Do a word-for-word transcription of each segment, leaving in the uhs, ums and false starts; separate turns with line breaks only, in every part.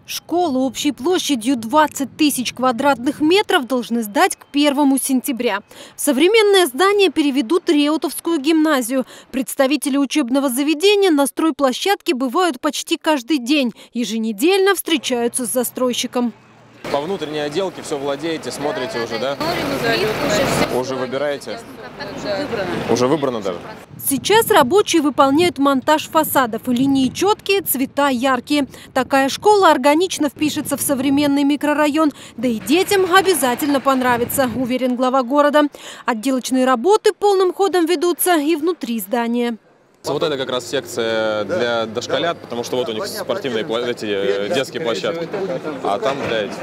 Школу общей площадью двадцать тысяч квадратных метров должны сдать к первому сентября. В современное здание переведут Реутовскую гимназию. Представители учебного заведения на стройплощадке бывают почти каждый день. Еженедельно встречаются с застройщиком.
По внутренней отделке все владеете, смотрите уже, да? Уже выбираете? Уже выбрано даже?
Сейчас рабочие выполняют монтаж фасадов. Линии четкие, цвета яркие. Такая школа органично впишется в современный микрорайон. Да и детям обязательно понравится, уверен глава города. Отделочные работы полным ходом ведутся и внутри здания.
Вот это как раз секция для дошколят, потому что вот у них спортивные эти детские площадки, а там для этих.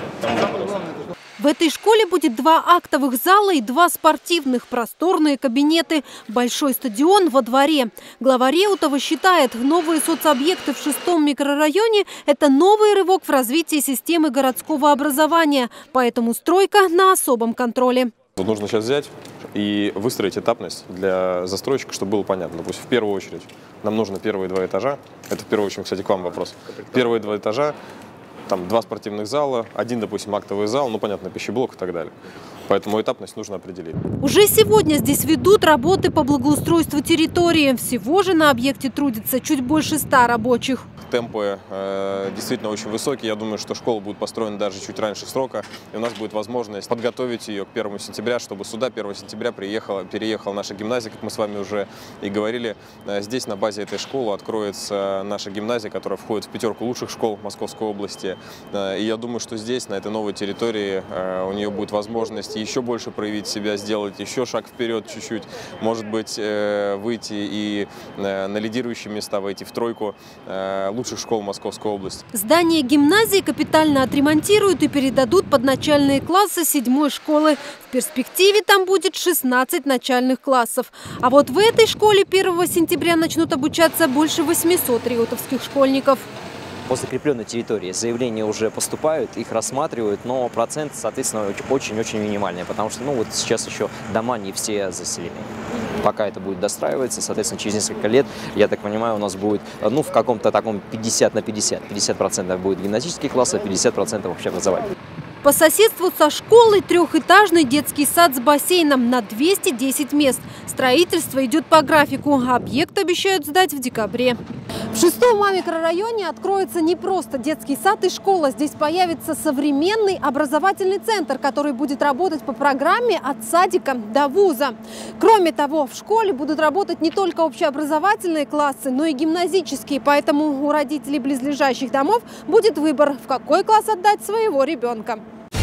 В этой школе будет два актовых зала и два спортивных, просторные кабинеты, большой стадион во дворе. Глава Реутова считает, новые соцобъекты в шестом микрорайоне – это новый рывок в развитии системы городского образования, поэтому стройка на особом контроле.
Нужно сейчас взять и выстроить этапность для застройщика, чтобы было понятно. Допустим, в первую очередь нам нужно первые два этажа. Это в первую очередь, кстати, к вам вопрос. Первые два этажа, там два спортивных зала, один, допустим, актовый зал, ну, понятно, пищеблок и так далее. Поэтому этапность нужно определить.
Уже сегодня здесь ведут работы по благоустройству территории. Всего же на объекте трудится чуть больше ста рабочих.
Темпы э, действительно очень высокие. Я думаю, что школа будет построена даже чуть раньше срока. И у нас будет возможность подготовить ее к первому сентября, чтобы сюда первого сентября приехала, переехала наша гимназия, как мы с вами уже и говорили. Здесь на базе этой школы откроется наша гимназия, которая входит в пятерку лучших школ Московской области. И я думаю, что здесь, на этой новой территории, у нее будет возможность еще больше проявить себя, сделать еще шаг вперед чуть-чуть. Может быть, выйти и на лидирующие места, войти в тройку лучших школ Московской области.
Здание гимназии капитально отремонтируют и передадут под начальные классы седьмой школы. В перспективе там будет шестнадцать начальных классов. А вот в этой школе первого сентября начнут обучаться больше восьмисот реутовских школьников.
По закрепленной территории заявления уже поступают, их рассматривают, но процент, соответственно, очень-очень минимальный, потому что ну, вот сейчас еще дома не все заселены. Пока это будет достраиваться, соответственно, через несколько лет, я так понимаю, у нас будет ну, в каком-то таком пятьдесят на пятьдесят. пятьдесят процентов будет гимназические классы, а пятьдесят процентов общеобразовательные.
По соседству со школой трехэтажный детский сад с бассейном на двести десять мест. Строительство идет по графику. Объект обещают сдать в декабре. В шестом микрорайоне откроется не просто детский сад и школа. Здесь появится современный образовательный центр, который будет работать по программе от садика до вуза. Кроме того, в школе будут работать не только общеобразовательные классы, но и гимназические. Поэтому у родителей близлежащих домов будет выбор, в какой класс отдать своего ребенка.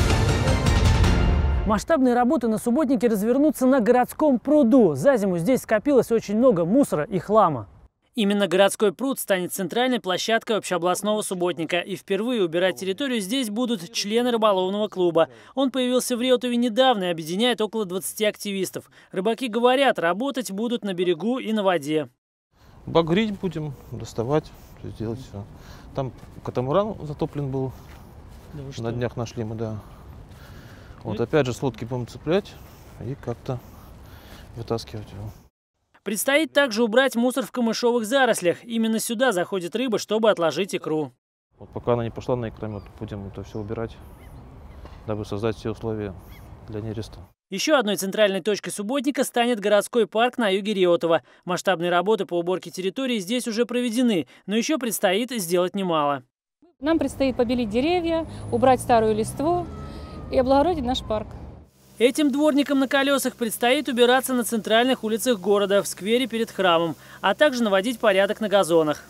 Масштабные работы на субботнике развернутся на городском пруду. За зиму здесь скопилось очень много мусора и хлама. Именно городской пруд станет центральной площадкой общеобластного субботника. И впервые убирать территорию здесь будут члены рыболовного клуба. Он появился в Реутове недавно и объединяет около двадцати активистов. Рыбаки говорят, работать будут на берегу и на воде.
Багрить будем, доставать, сделать все. Там катамаран затоплен был, да на днях нашли мы, да. Вот опять же с лодки будем цеплять и как-то вытаскивать его.
Предстоит также убрать мусор в камышовых зарослях. Именно сюда заходит рыба, чтобы отложить икру.
Вот пока она не пошла на икромет, будем это все убирать, дабы создать все условия для нереста.
Еще одной центральной точкой субботника станет городской парк на юге Реутова. Масштабные работы по уборке территории здесь уже проведены, но еще предстоит сделать немало.
Нам предстоит побелить деревья, убрать старую листву и облагородить наш парк.
Этим дворникам на колесах предстоит убираться на центральных улицах города, в сквере перед храмом, а также наводить порядок на газонах.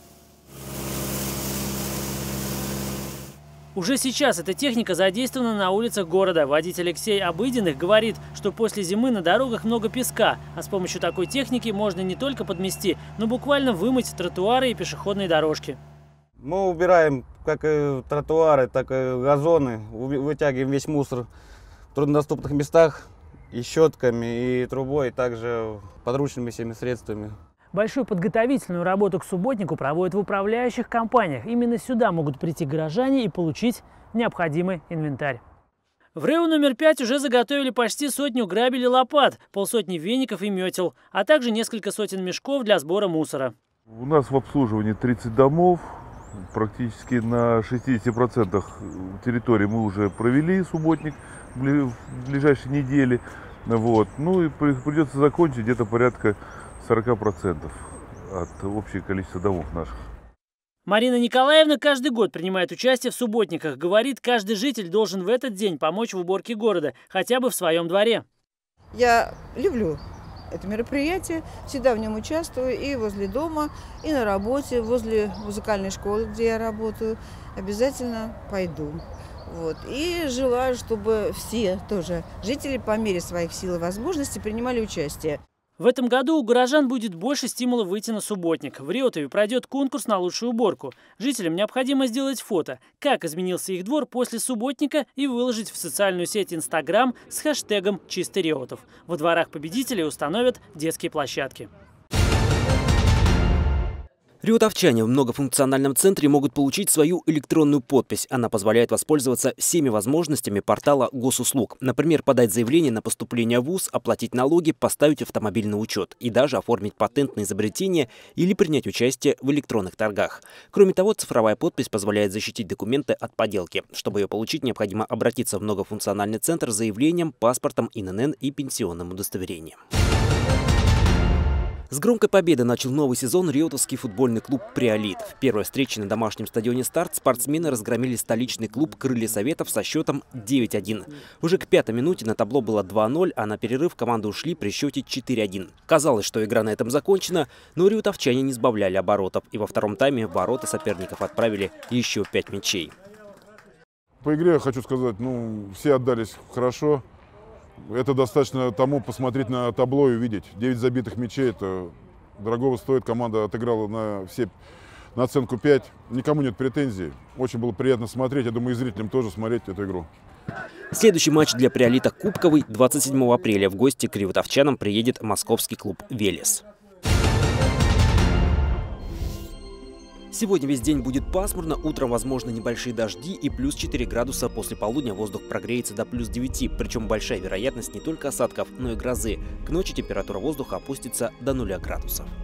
Уже сейчас эта техника задействована на улицах города. Водитель Алексей Обыденных говорит, что после зимы на дорогах много песка, а с помощью такой техники можно не только подмести, но буквально вымыть тротуары и пешеходные дорожки.
Мы убираем как тротуары, так и газоны, вытягиваем весь мусор в труднодоступных местах и щетками, и трубой, и также подручными всеми средствами.
Большую подготовительную работу к субботнику проводят в управляющих компаниях. Именно сюда могут прийти горожане и получить необходимый инвентарь. В РЭУ номер пять уже заготовили почти сотню грабель и лопат, полсотни веников и метел, а также несколько сотен мешков для сбора мусора.
У нас в обслуживании тридцать домов, Практически на шестидесяти процентах территории мы уже провели субботник в ближайшие недели. Вот. Ну и придется закончить где-то порядка сорока процентов от общего количества домов наших.
Марина Николаевна каждый год принимает участие в субботниках. Говорит, каждый житель должен в этот день помочь в уборке города, хотя бы в своем дворе.
Я люблю это мероприятие, всегда в нем участвую и возле дома, и на работе, возле музыкальной школы, где я работаю, обязательно пойду. Вот. И желаю, чтобы все тоже жители по мере своих сил и возможностей принимали участие.
В этом году у горожан будет больше стимула выйти на субботник. В Реутове пройдет конкурс на лучшую уборку. Жителям необходимо сделать фото, как изменился их двор после субботника, и выложить в социальную сеть Инстаграм с хэштегом «Чистый Реутов». Во дворах победителей установят детские площадки.
Реутовчане в многофункциональном центре могут получить свою электронную подпись. Она позволяет воспользоваться всеми возможностями портала госуслуг. Например, подать заявление на поступление в вуз, оплатить налоги, поставить автомобиль на учет и даже оформить патент на изобретение или принять участие в электронных торгах. Кроме того, цифровая подпись позволяет защитить документы от подделки. Чтобы ее получить, необходимо обратиться в многофункциональный центр с заявлением, паспортом, ин эн эн и пенсионным удостоверением. С громкой победы начал новый сезон реутовский футбольный клуб «Приолит». В первой встрече на домашнем стадионе «Старт» спортсмены разгромили столичный клуб «Крылья Советов» со счетом девять один. Уже к пятой минуте на табло было два ноль, а на перерыв команды ушли при счете четыре один. Казалось, что игра на этом закончена, но реутовчане не сбавляли оборотов. И во втором тайме в ворота соперников отправили еще пять мячей.
По игре, хочу сказать, ну, все отдались хорошо. Это достаточно тому посмотреть на табло и увидеть. девять забитых мячей, это дорогого стоит. Команда отыграла на, все, на оценку пять. Никому нет претензий. Очень было приятно смотреть. Я думаю, и зрителям тоже смотреть эту игру.
Следующий матч для «Приолита» кубковый. двадцать седьмого апреля в гости к реутовчанам приедет московский клуб «Велес». Сегодня весь день будет пасмурно, утром возможны небольшие дожди и плюс четыре градуса. После полудня воздух прогреется до плюс девяти, причем большая вероятность не только осадков, но и грозы. К ночи температура воздуха опустится до нуля градусов.